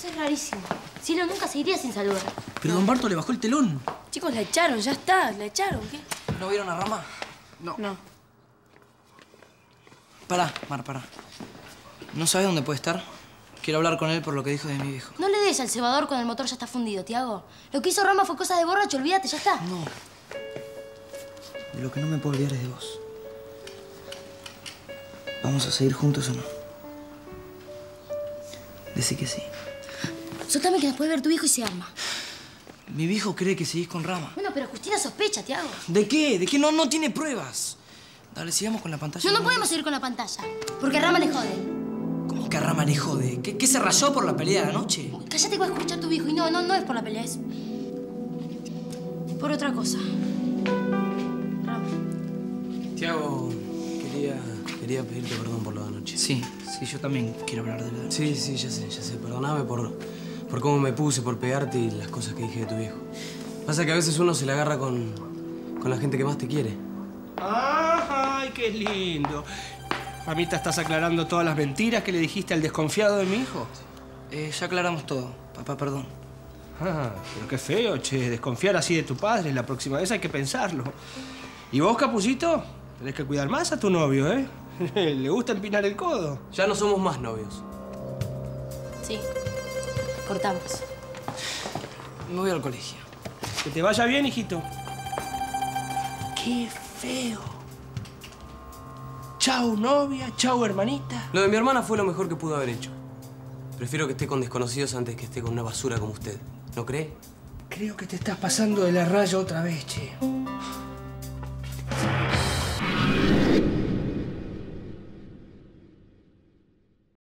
es rarísimo. Cielo nunca se iría sin saludar. Pero don Barto le bajó el telón. Chicos, la echaron, ya está. La echaron, ¿qué? ¿No vieron a Rama? No. Pará, Mar, pará. ¿No sabes dónde puede estar? Quiero hablar con él por lo que dijo de mi viejo. No le des al cebador con el motor, ya está fundido, Tiago. Lo que hizo Rama fue cosa de borracho, olvídate, ya está. No. De lo que no me puedo olvidar es de vos. ¿Vamos a seguir juntos o no? Decí que sí. Soltame que después ver tu hijo y se arma. Mi viejo cree que seguís con Rama. Bueno, pero Justina sospecha, Tiago. ¿De qué? ¿De qué? No tiene pruebas. Dale, sigamos con la pantalla. No podemos seguir con la pantalla. Porque a Rama le jode. ¿Cómo que a Rama le jode? ¿Qué se rayó por la pelea de anoche? Cállate que va a escuchar tu viejo. Y no es por la pelea, es por otra cosa. Rama. Tiago, quería pedirte perdón por lo de anoche. Sí, yo también quiero hablar de la... Sí, ya sé. Perdóname por cómo me puse, por pegarte y las cosas que dije de tu viejo. Pasa que a veces uno se la agarra con la gente que más te quiere. ¡Ay, qué lindo! Mamita, ¿estás aclarando todas las mentiras que le dijiste al desconfiado de mi hijo? Ya aclaramos todo. Papá, perdón. Ah, pero qué feo, che. Desconfiar así de tu padre. La próxima vez hay que pensarlo. ¿Y vos, Capullito? Tenés que cuidar más a tu novio, ¿eh? Le gusta empinar el codo. Ya no somos más novios. Sí. Cortamos. Me voy al colegio. Que te vaya bien, hijito. ¡Qué feo! Chau, novia. Chau, hermanita. Lo de mi hermana fue lo mejor que pudo haber hecho. Prefiero que esté con desconocidos antes que esté con una basura como usted. ¿No cree? Creo que te estás pasando de la raya otra vez, che.